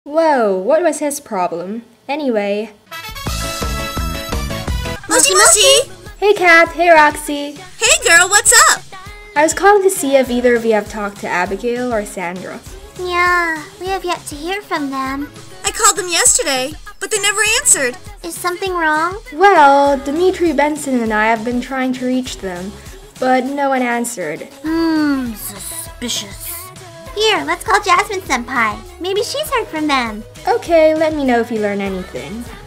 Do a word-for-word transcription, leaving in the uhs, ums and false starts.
Whoa, what was his problem? Anyway. Moshi Moshi! Hey Kath, hey Roxy. Hey girl, what's up? I was calling to see if either of you have talked to Abigail or Sandra. Yeah, we have yet to hear from them. I called them yesterday, but they never answered. Is something wrong? Well, Dimitri Benson and I have been trying to reach them, but no one answered. Hmm, suspicious. Here, let's call Jasmine Senpai. Maybe she's heard from them. Okay, let me know if you learn anything.